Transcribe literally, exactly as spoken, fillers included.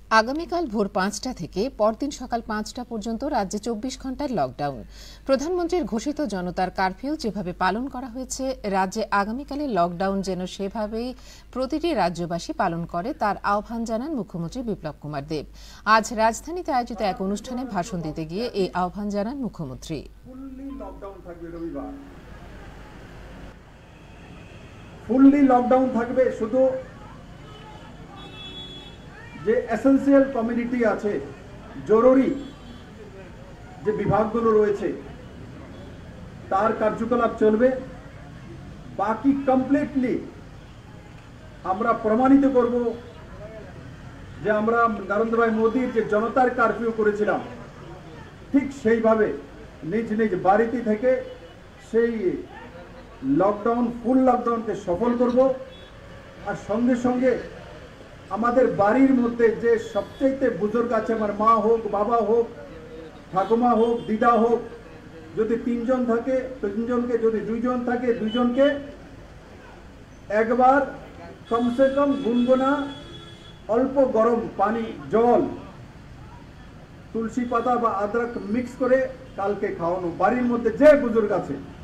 আগামীকাল ভোর পাঁচটা থেকে পরদিন সকাল পাঁচটা পর্যন্ত রাজ্যে চব্বিশ ঘন্টার লকডাউন। প্রধানমন্ত্রীর ঘোষিত জনতার কারফিউ যেভাবে পালন করা হয়েছে, রাজ্যে আগামীকালের লকডাউন যেন সেভাবেই প্রতিটি রাজ্যবাসী পালন করে তার আহ্বান জানান মুখ্যমন্ত্রী বিপ্লব কুমার দেব। আজ রাজধানীতে আয়োজিত এক অনুষ্ঠানে ভাষণ দিতে গিয়ে এই আহ্বান জানান মুখ্যমন্ত্রী। ফুললি লকডাউন থাকবে, শুধু যে এসেন্সিয়াল কমিউনিটি আছে, জরুরি যে বিভাগগুলো রয়েছে তার কার্যকলাপ চলবে। বাকি কমপ্লিটলি আমরা প্রমাণিত করব যে আমরা নরেন্দ্র ভাই মোদীর যে জনতার কারফিউ করেছিলাম ঠিক সেইভাবে নিজ নিজ বাড়িতে থেকে সেই লকডাউন ফুল লকডাউনকে সফল করব। আর সঙ্গে সঙ্গে আমাদের বাড়ির মধ্যে যে সবচেয়ে বুজুর্গ আছে, আমার মা হোক, বাবা হোক, ঠাকুমা হোক, দিদা হোক, যদি তিনজন থাকে তিনজনকে, যদি দুইজন থাকে দুইজনকে একবার কমসে কম গুনগুনা অল্প গরম পানি, জল, তুলসী পাতা বা আদরক মিক্স করে কালকে খাওয়ানো। বাড়ির মধ্যে যে বুজুর্গ আছে